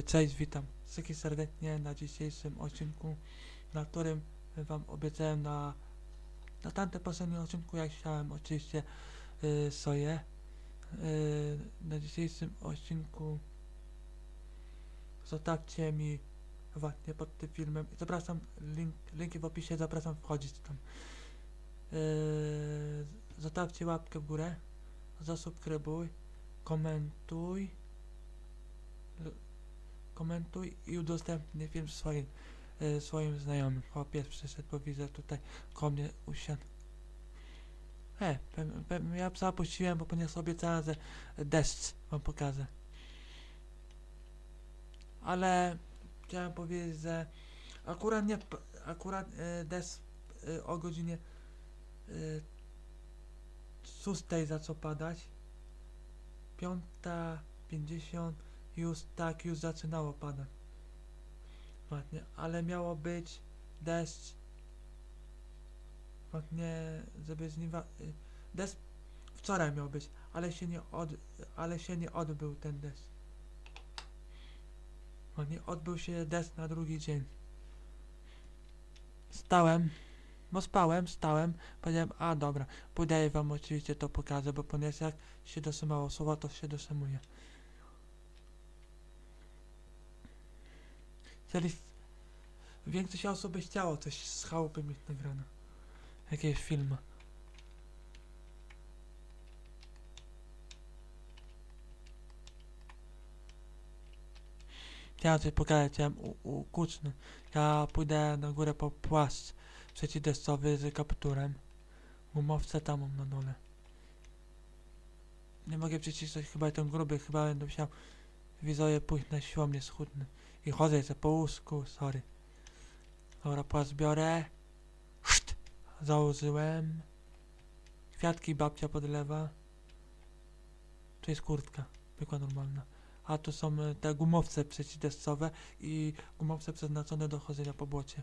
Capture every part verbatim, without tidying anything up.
Cześć, witam wszystkich serdecznie na dzisiejszym odcinku, na którym wam obiecałem na, na tamtym poprzednim odcinku, jak chciałem oczywiście yy, soję. Yy, na dzisiejszym odcinku zostawcie mi właśnie pod tym filmem, zapraszam, link, linki w opisie, zapraszam wchodzić tam. Yy, zostawcie łapkę w górę, zasubskrybuj, komentuj, komentuj i udostępnij film swoim, y, swoim znajomym. Chłopiec przyszedł, bo widzę tutaj koło mnie usiadł. E, pe, pe, ja psa puściłem, bo ponieważ obiecałem, że deszcz wam pokażę. Ale chciałem powiedzieć, że akurat nie, akurat y, deszcz y, o godzinie y, szóstej zaczął padać. Piąta pięćdziesiąt już tak, już zaczynało padać. Właśnie, ale miało być deszcz. Właśnie, żeby zniwa... y, Deszcz wczoraj miał być, ale się nie od... ale się nie odbył ten deszcz. Właśnie, odbył się deszcz na drugi dzień. Stałem, bo spałem, stałem, powiedziałem, a dobra, pójdę wam oczywiście to pokażę, bo ponieważ jak się dosymało słowa, to się dosymuje. Jeżeli większość osób by chciało coś z chałupy mieć nagrane. Jakieś filmy. Chciałem coś pokazać, chciałem ukuczny. Ja pójdę na górę po płaszcz przeciwdeszczowy z kapturem. Gumowce tam mam na dole. Nie mogę przecisnąć, chyba ten gruby, chyba będę musiał wizoje pójść na siłownię schudny. I chodzę sobie po łóżku, sorry. Dobra, płaszcz biorę. Szt! Założyłem. Kwiatki babcia podlewa. Tu jest kurtka, zwykła normalna. A tu są y, te gumowce przeciwdeszczowe i gumowce przeznaczone do chodzenia po błocie.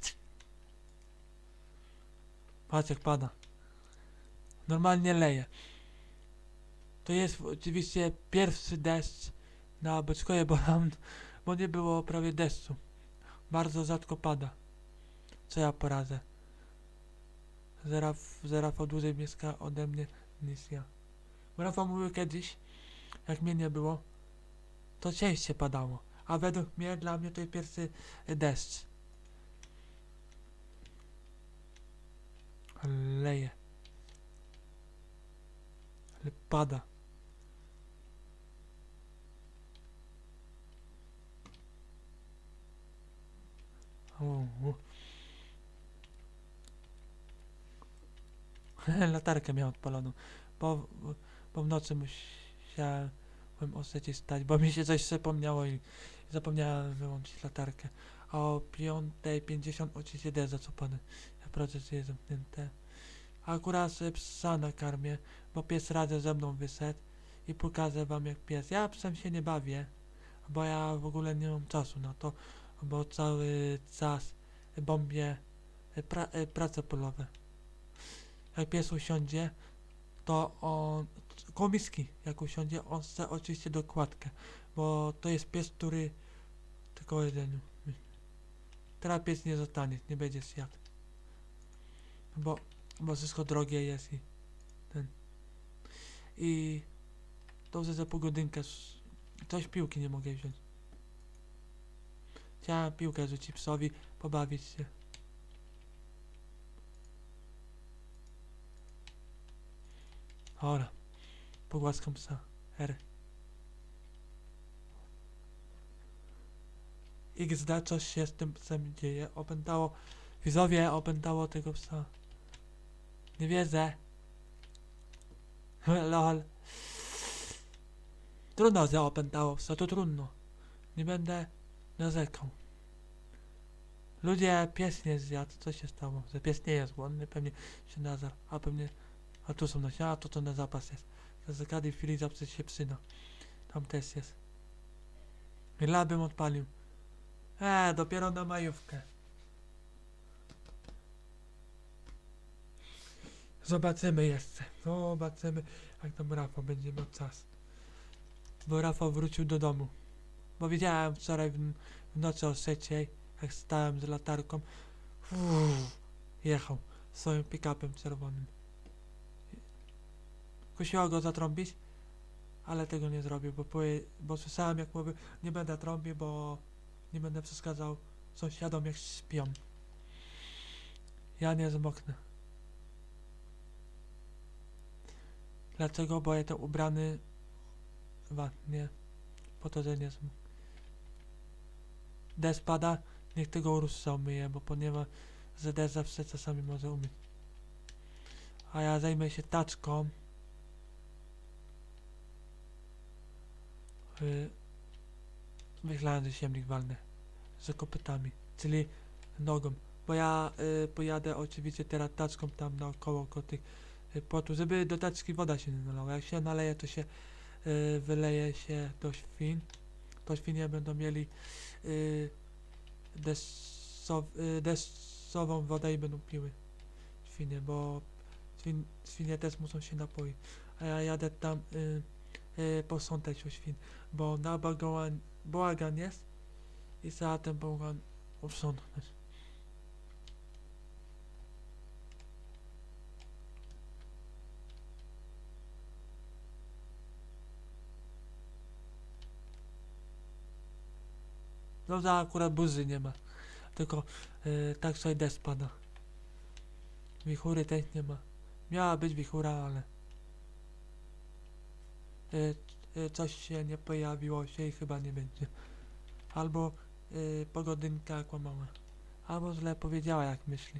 Patrz jak pada. Normalnie leje. To jest oczywiście pierwszy deszcz na Beczkowie, bo tam, bo nie było prawie deszczu. Bardzo rzadko pada. Co ja poradzę? Zeraf, Rafał dłużej mieszka ode mnie niż ja. Bo Rafał mówił kiedyś, jak mnie nie było, to częściej padało. A według mnie, dla mnie to jest pierwszy deszcz. Leje. Ale pada. O, o. Latarkę miałem odpaloną. Bo, bo w nocy musiałem o trzeciej stać, bo mi się coś przypomniało i zapomniałem wyłączyć latarkę. A o piątej pięćdziesiąt oczywiście deszcz zaczął padać. Ja proces jest zamknięte. A akurat sobie psa nakarmię, bo pies razem ze mną wyszedł i pokażę wam jak pies. Ja psem się nie bawię, bo ja w ogóle nie mam czasu na to, bo cały czas bombię pra, prace polowe. Jak pies usiądzie, to on, koło miski, jak usiądzie, on chce oczywiście dokładkę, bo to jest pies, który tylko o jedzeniu. Teraz pies nie zostanie, nie będzie zjadł. Bo, bo wszystko drogie jest i ten. I dobrze za pół godzinkę coś piłki nie mogę wziąć. Chciałem piłkę rzucić psowi, pobawić się. Dobra, pogłaskam psa. R. X D, coś się z tym psem dzieje. Opętało, widzowie, opętało tego psa. Nie wierzę. Lol. Trudno, że opętało psa, to trudno. Nie będę narzekał. Ludzie, pies nie zjadł. Co się stało? Że pies nie jest głodny, pewnie się nazar. A pewnie... A tu są nasiona, to to na zapas jest. Za każdej chwili zawsze się przyda. Tam też jest. Dla bym odpalił. Eee, dopiero na majówkę. Zobaczymy jeszcze. Zobaczymy, jak tam Rafał będzie miał czas. Bo Rafał wrócił do domu. Bo widziałem wczoraj w, w nocy o trzeciej, jak stałem z latarką. Uff, jechał swoim pick-upem czerwonym. Kusiło go zatrąbić, ale tego nie zrobił, bo, poje, bo słyszałem jak mówił, nie będę trąbił, bo nie będę przeszkadzał sąsiadom jak śpią. Ja nie zmoknę. Dlaczego? Bo jestem ubrany ładnie, po to, że nie zmoknę. Deszcz pada, niech tego rusa umyje, bo ponieważ że deszcz zawsze czasami może umyć. A ja zajmę się taczką. Yy, myślałem, że siemnik walnę z kopytami, czyli nogą, bo ja y, pojadę oczywiście teraz taczką tam naokoło koło tych y, płotów, żeby do taczki woda się nie nalała. Jak się naleje, to się y, wyleje się do świn. To świnie będą mieli y, deszczow, y, deszczową wodę i będą piły świnie, bo świn, świnie też muszą się napoić. A ja jadę tam y, y, posądzać o świn, bo na bagołan bałagan jest i za ten bałagan uprzątnąć. No za akurat burzy nie ma, tylko y, tak sobie deszcz pada. Wichury też nie ma. Miała być wichura, ale y, y, coś się nie pojawiło się i chyba nie będzie. Albo y, pogodynka kłamała. Albo źle powiedziała jak myśli.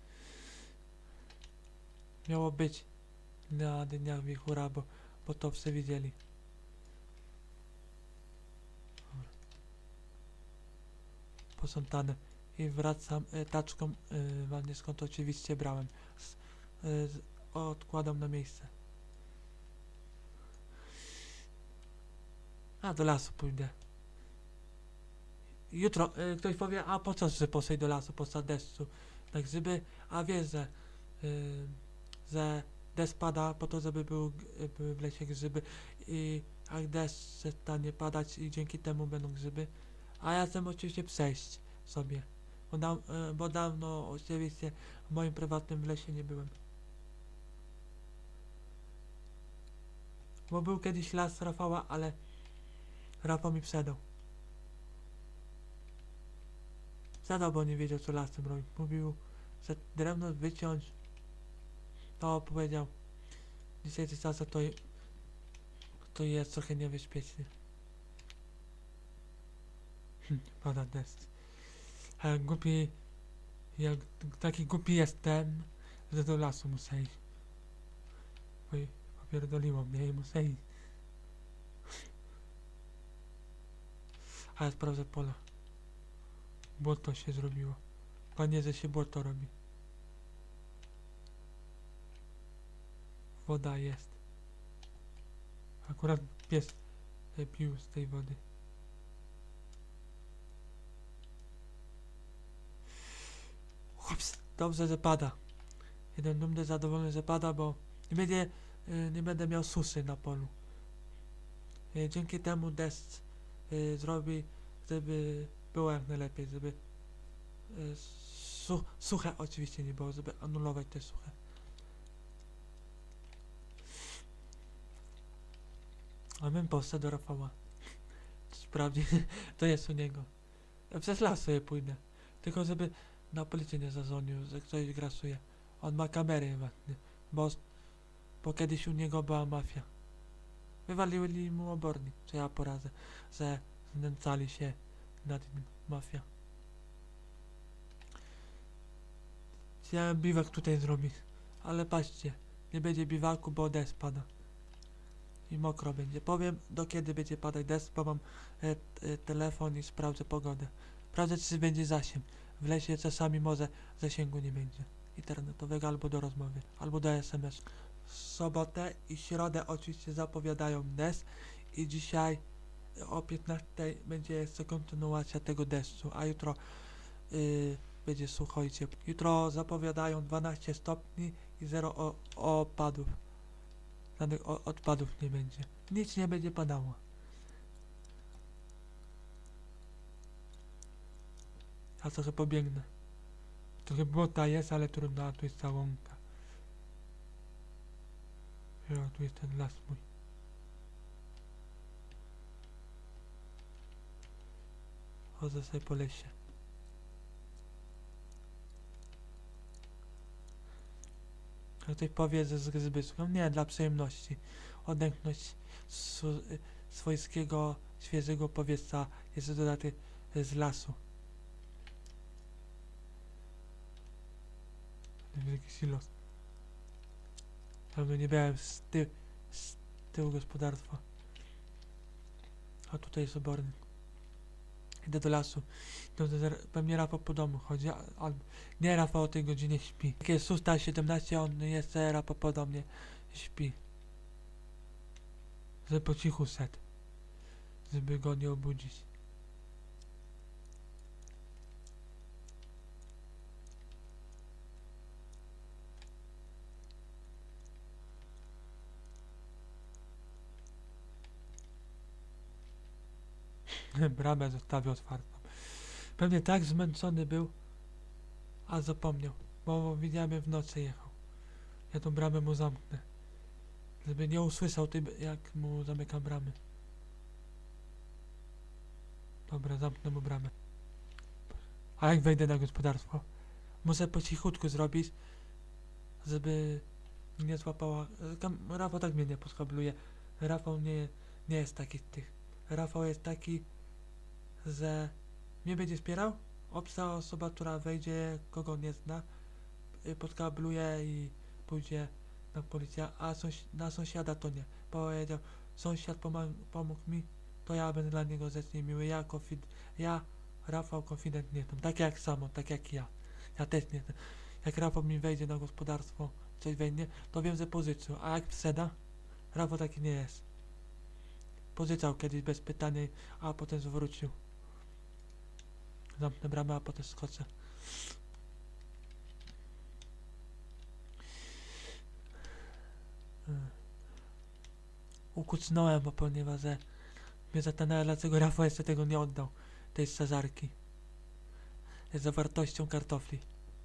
Miało być na dniach wichura, bo, bo to wszyscy widzieli. Posątane. I wracam y, taczką y, ładnie skąd oczywiście brałem. Z, y, z, odkładam na miejsce. A do lasu pójdę. Jutro y, ktoś powie, a po co, że poszedł do lasu po deszczu na grzyby, a wie, że, y, że deszcz pada po to, żeby był, y, były w lesie grzyby i jak deszcz przestanie padać i dzięki temu będą grzyby, a ja chcę oczywiście przejść sobie, bo, da, y, bo dawno oczywiście w moim prywatnym lesie nie byłem. Bo był kiedyś las Rafała, ale Rafał mi przedał. Zadał, bo nie wiedział co lasem robić. Mówił, że drewno wyciąć. To powiedział. Dzisiejszy czas to, to jest trochę niebezpiecznie. Hm, pada deszcz. A jak głupi, jak taki głupi jestem, że do lasu muszę iść. Oj, popierdoliło mnie i muszę iść. A ja sprawdzę pola. Błoto się zrobiło. Panie, że się błoto robi. Woda jest. Akurat pies pił z tej wody. Ups, dobrze, że pada. Jeden dumny, zadowolony, że pada, bo nie będzie, nie będę miał suszy na polu. Dzięki temu deszcz zrobi, żeby było jak najlepiej, żeby su suche oczywiście nie było, żeby anulować te suche. A bym poszedł do Rafała. Sprawdzić, to jest u niego. Ja przez las sobie pójdę. Tylko żeby na policję nie zadzwonił, że ktoś grasuje. On ma kamery właśnie, bo, bo kiedyś u niego była mafia. Wywalili mu obornik, co ja poradzę, że znęcali się nad nim mafia. Chciałem biwak tutaj zrobić, ale patrzcie, nie będzie biwaku, bo deszcz pada. I mokro będzie. Powiem, do kiedy będzie padać deszcz, bo mam e, e, telefon i sprawdzę pogodę. Sprawdzę, czy będzie zasięg. W lesie czasami może zasięgu nie będzie internetowego, albo do rozmowy, albo do es em es. Sobotę i środę oczywiście zapowiadają deszcz i dzisiaj o piętnastej będzie jeszcze kontynuacja tego deszczu, a jutro yy, będzie sucho i ciepło. Jutro zapowiadają dwanaście stopni i zero o, opadów. Żadnych odpadów nie będzie. Nic nie będzie padało. A trochę pobiegnę. Trochę błota jest, ale trudno, a tu jest ta łąka. Jo, tu jest ten las mój. Chodzę sobie po lesie. A ktoś powie, że z zbytką. Nie, dla przyjemności. Odetchnąć swojskiego, świeżego powietrza jest dodatek z lasu. Wielki silos. Dawno nie byłem z, ty z tyłu gospodarstwa. A tutaj jest obornik. Idę do lasu. No, to pewnie Rafał po domu chodzi. Albo nie, Rafał o tej godzinie śpi. Jak jest szósta siedemnaście, on jeszcze Rafał podobnie śpi. Żeby po cichu szedł. Żeby go nie obudzić. Bramę zostawił otwartą. Pewnie tak zmęczony był, a zapomniał, bo widziałem, w nocy jechał. Ja tą bramę mu zamknę, żeby nie usłyszał tym, jak mu zamykam bramy. Dobra, zamknę mu bramę. A jak wejdę na gospodarstwo? Muszę po cichutku zrobić, żeby nie złapała... Rafał tak mnie nie poskabluje. Rafał nie, nie jest taki tych. Rafał jest taki, że mnie będzie wspierał. Obca osoba, która wejdzie, kogo nie zna, podkabluje i pójdzie na policję, a sąsi na sąsiada to nie. Powiedział, sąsiad pomógł mi, to ja będę dla niego rzecznie miły. Ja, konfid ja Rafał, konfident nie jestem. Tak jak samo, tak jak ja. Ja też nie jestem. Jak Rafał mi wejdzie na gospodarstwo, coś wejdzie, to wiem, że pożyczył. A jak sprzeda, Rafał taki nie jest. Pożyczał kiedyś bez pytania, a potem zwrócił. Zamknę bramę, a potem skoczę. Hmm. Ukucnąłem, bo ponieważ że mnie zastanawia, dlaczego Rafał jeszcze tego nie oddał. Tej strażarki. Jest zawartością kartofli.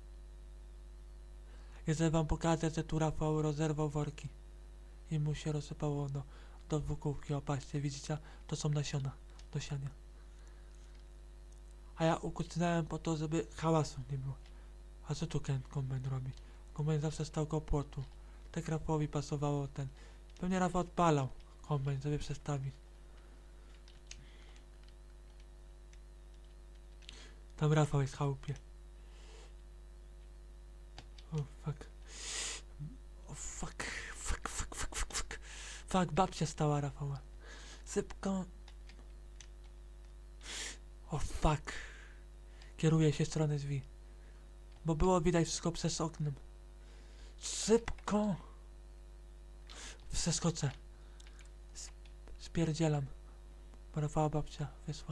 Chcę wam pokazać, że tu Rafał rozerwał worki. I mu się rozsypało do, do dwukółki. O, patrzcie, widzicie? To są nasiona do siania. A ja ukucnąłem po to, żeby hałasu nie było. A co tu ten kombajn robi? Kombajn zawsze stał koło płotu. Tak Rafałowi pasowało ten. Pewnie Rafał odpalał kombajn, żeby przestawić. Tam Rafał jest w chałupie. O oh, fuck. O oh, fuck. Fuck, fuck, fuck, fuck, fuck. Fuck, babcia stała Rafała. Sypko. O oh, fuck. Kieruje się w stronę drzwi. Bo było widać wszystko przez oknem. Sypko. Przeskoczę. Spierdzielam. Bo Rafała babcia wysła.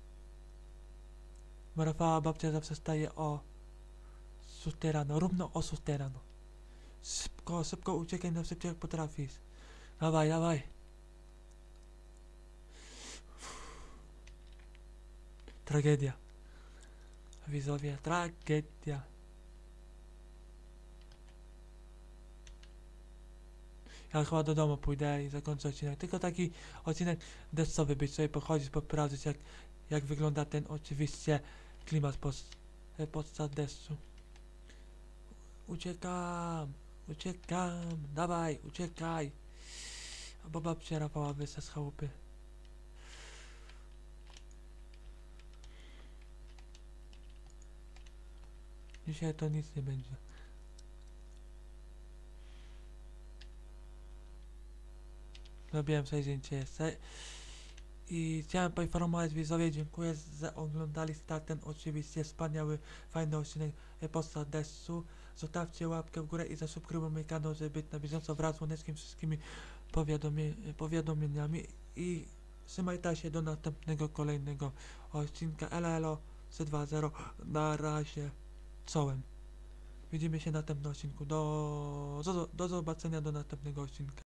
Bo Rafała babcia zawsze staje o szóstej rano. Równo o szóstej rano. Szybko, szybko uciekaj na szybciej jak potrafisz. Dawaj, dawaj. Tragedia. Widzowie, tragedia. Ja chyba do domu pójdę i zakończę odcinek. Tylko taki odcinek deszczowy, być sobie pochodzić, poprawić jak, jak wygląda ten oczywiście klimat pod, podczas deszczu. Uciekam, uciekam, dawaj, uciekaj. Bo babcia Rafała wyszła z chałupy. Dzisiaj to nic nie będzie. Zrobiłem sobie zdjęcie jeszcze. I chciałem poinformować widzowie, dziękuję, że oglądaliście ten oczywiście wspaniały, fajny odcinek podczas deszczu. Zostawcie łapkę w górę i zasubskrybujcie mój kanał, żeby być na bieżąco wraz z Łoneckim wszystkimi powiadomie powiadomieniami. I trzymajcie się do następnego, kolejnego odcinka. Elo, elo, trzy dwa zero. Na razie. Czołem. Widzimy się na następnym odcinku. Do, do, do zobaczenia do następnego odcinka.